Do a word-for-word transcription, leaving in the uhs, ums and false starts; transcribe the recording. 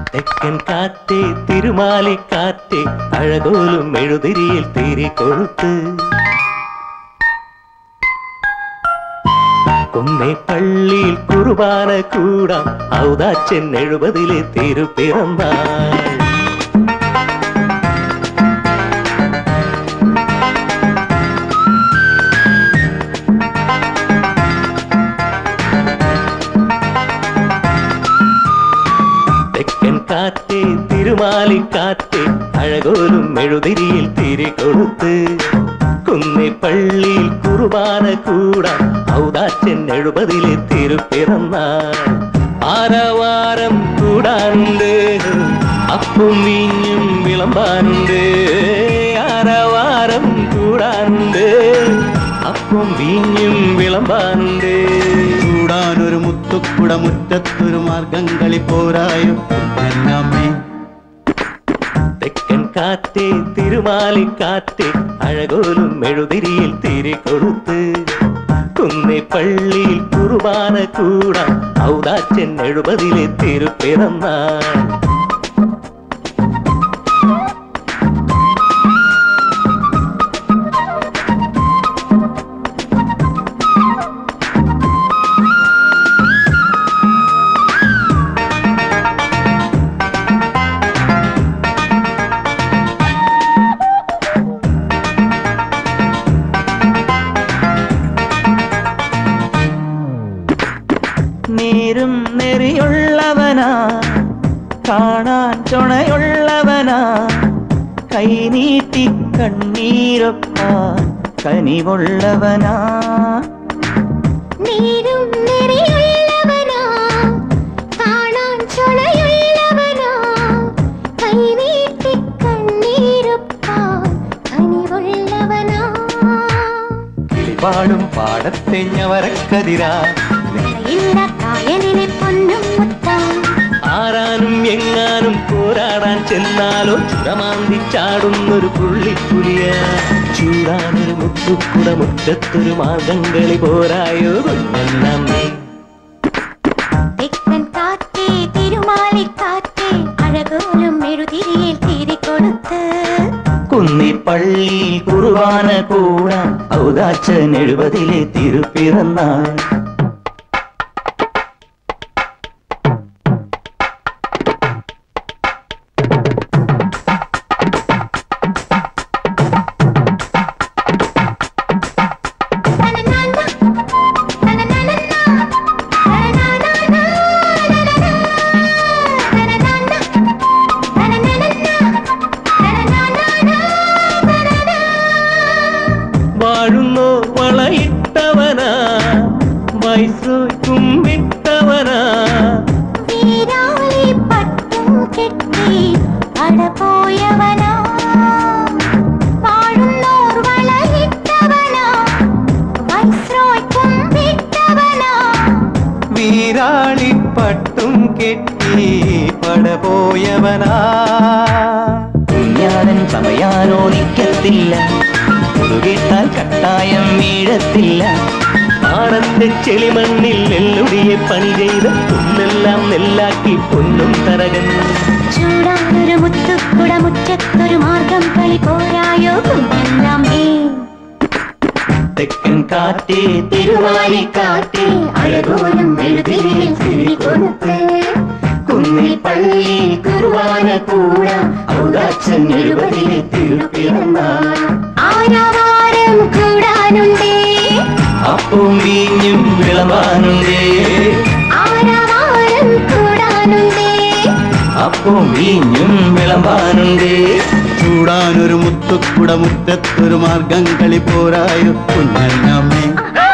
തെക്കൻ കാറ്റേ തിരുമാലി കാറ്റേ അഴകോലും മെഴുതിരിയിൽ തിരി കൊളുത്ത് കുന്നേ പള്ളിയിൽ കുർബാന കൂടാം ഔദാച്ചൻ എഴുപതിലെ തിരുപ്പിറന്നാൾ തെക്കൻ കാറ്റേ തിരുമാലി കാറ്റേ അഴകോലും മെഴുതിരിയിൽ തിരി കൊളുത്ത് കുന്നേ പള്ളിയിൽ കുർബാന കൂടാം ഔദാച്ചൻ എഴുപതിലെ തിരുപ്പിറന്നാൾ ആരവാരം കൂടാനുണ്ട് അപ്പും വീഞ്ഞും വിളമ്പാനുണ്ട് ആരവാരം കൂടാനുണ്ട് അപ്പും വീഞ്ഞും വിളമ്പാനുണ്ട് ചൂടാനൊരു മുത്തുക്കുട മുറ്റത്തൊരു മാർഗം കളി പോരായോ എന്നമ്മേ തെക്കൻ കാറ്റേ തിരുമാലി കാറ്റേ അഴകോലും മെഴുതിരിയിൽ തിരി കൊളുത്ത് കുന്നേ പള്ളിയിൽ കുർബാന കൂടാം ഔദാച്ചൻ എഴുപതിലെ തിരുപ്പിറന്നാൾ നീരും നെറിയുള്ളവനാ കാണാൻ ചുണയുള്ളവനാ കൈനീട്ടി കണ്ണീരൊപ്പാൻ കനിവുള്ളവനാ നീരും നെറിയുള്ളവനാ കാണാൻ ചുണയുള്ളവനാ കൈനീട്ടി കണ്ണീരൊപ്പാൻ കനിവുള്ളവനാ കിളിപാടും പാടത്തെ ഞവരക്കതിരാ ആരാനും എങ്ങാനും പോരാടാൻ ചെന്നാലോ ചുരമാന്തി ചാടുന്നൊരു പുള്ളിപ്പുലിയ ചൂടാനൊരു മുത്തുക്കുട മുറ്റത്തൊരു മാർഗംകളി പോരായോ കുഞ്ഞന്നമ്മേ തെക്കൻ കാറ്റേ തിരുമാലി കാറ്റേ അഴകോലും മെഴുതിരിയിൽ തിരി കൊടുത്ത് കുന്നി പള്ളിയിൽ കുർബാന കൂടാം ഔദാച്ചൻ എഴുപതിലെ തിരുപ്പിറന്നാൾ വാഴുന്നോ വളയിട്ടവനാ വൈസോയ് കുമ്പിട്ടവനാ വീരാളി പട്ടും കെട്ടി അടപോയവനാ വാഴുന്നോർ വളയിട്ടവനാ വൈസ്രോയ് കുമ്പിട്ടവനാ വീരാളി പട്ടും കെട്ടി പടപോയവനാ കുഞ്ഞാടൻ ചമയാനോ നിക്കത്തില്ല കേട്ടാൽ കട്ടായം വീഴത്തില്ല ആടത്തെ ചെളിമണ്ണിൽ നെല്ലുടിയെ പണി ചെയ്ത് പുല്ലെല്ലാം നെല്ലാക്കി പൊന്നും തരകൻ ചൂടാനൊരു മുത്തുക്കുട മുറ്റത്തൊരു മാർഗം കളി പോരായോ കുഞ്ഞന്നമ്മേ തെക്കൻ കാറ്റേ തിരുവാലി കാറ്റേ അഴകോലും മെഴുതിരിയിൽ തിരി കൊടുത്ത് കുന്നിൽ പള്ളി കുർബാന കൂടാം ഔദാച്ചൻ എഴുപതിലെ തിരുപ്പിറന്നാൾ ആരവാരം കൂടാനുണ്ടേ അപ്പവും വീഞ്ഞും വിളമ്പാനുണ്ടേ ആരവാരം കൂടാനുണ്ടേ അപ്പവും വീഞ്ഞും വിളമ്പാനുണ്ടേ ചൂടാനൊരു മുത്തുക്കുട മുറ്റത്തൊരു മാർഗം കളി പോരായോ കുഞ്ഞന്നമ്മേ